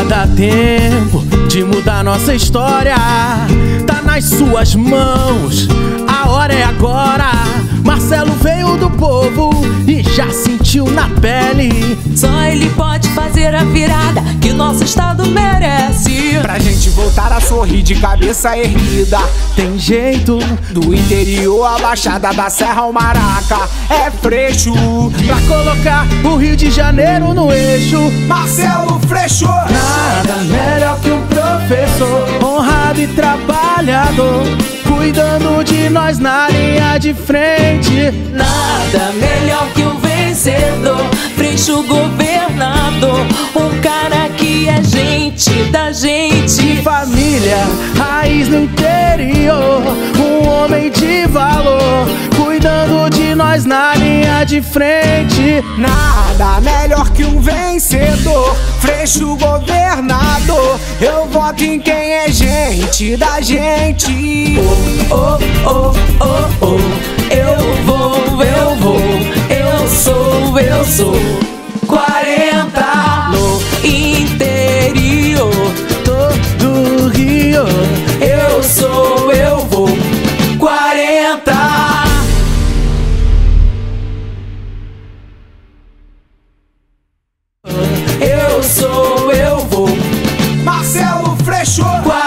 Dá tempo de mudar nossa história, tá nas suas mãos, a hora é agora. Marcelo veio do povo e já sentiu na pele. Só ele pode fazer a virada que nosso estado merece. Pra gente voltar a sorrir de cabeça erguida. Tem jeito, do interior à Baixada da Serra ao Maraca, é Freixo. pra colocar o Rio de Janeiro no eixo. Marcelo Freixo. Nada melhor que um professor honrado e trabalhador, cuidando de nós na linha de frente. Nada melhor que um vencedor, Freixo governador, um cara que é gente da gente. Família, raiz no interior, um homem de valor, cuidando de nós na linha de frente. Nada melhor que um vencedor, Freixo governador. Eu voto em quem é gente da gente. Oh, oh, oh, oh, eu vou, eu sou 40 no interior, Todo Rio, eu vou 40. Eu vou Marcelo Freixo.